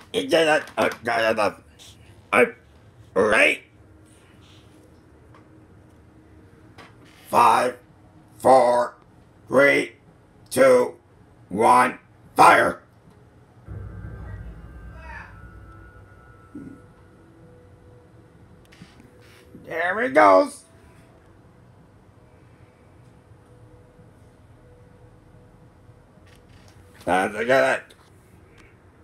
You did it. Okay, enough. Right? 5, 4, 3, 2, 1, fire! There he goes. That's a good.